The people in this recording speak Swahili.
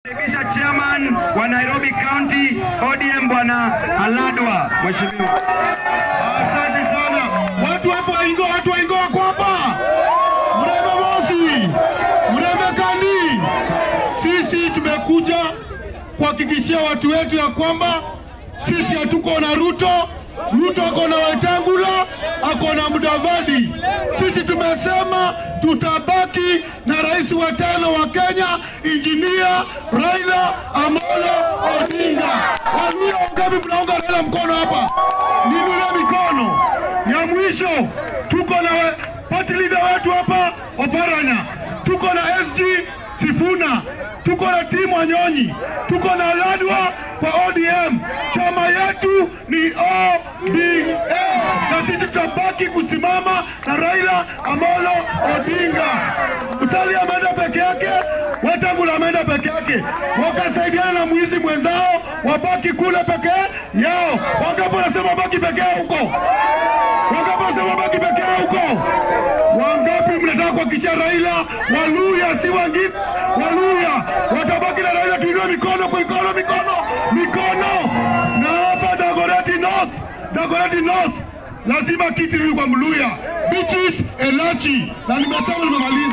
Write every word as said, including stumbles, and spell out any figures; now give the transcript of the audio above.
Kisha chairman wa Nairobi County O D M Bwana Aladwa. Mheshimiwa. Asante sana. Watu hapo waingo, watu waingo wako hapa. Mrembe Mosi. Mrembe Kandi. Sisi tumekuja kuhakikishia watu wetu ya kwamba sisi hatuko na Ruto. Ruto ako na Wetangula, ako na Mudavadi. Sisi tumesema tutabaki na rais wa tano wa Kenya, Engineer Raila Amolo Odinga. Waluya wangapi mnaunga Raila mkono hapa? Ninue mikono. Ya mwisho tuko na party leader wetu hapa Oparanya. Tuko na S G Sifuna. Tuko na Tim Wanyonyi. Tuko na Aladwa kwa O D M. Chama yetu ni O D M. Na sisi tutabaki kusimama na Raila Amolo Odinga. Musalia ameenda peke yake, Wetangula ameenda peke yake. Wakasaidiana na mwizi mwenzao, wabaki kule peke yao. Wangapi wanasema baki peke yao huko? Wangapi wanasema baki peke yao huko? Wangapi mnataka kuhakikisha Raila Waluya si wengine? Waluya watabaki na Raila, tuinue mikono kwa mikono mikono mikono. Na hapa Dagoretti North, Dagoretti North lazima kiti ni kwa Mluya. Beatrice Elachi. Na nimesema nimemaliza.